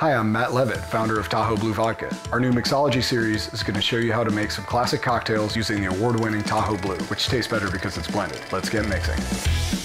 Hi, I'm Matt Levitt, founder of Tahoe Blue Vodka. Our new Mixology series is going to show you how to make some classic cocktails using the award-winning Tahoe Blue, which tastes better because it's blended. Let's get mixing.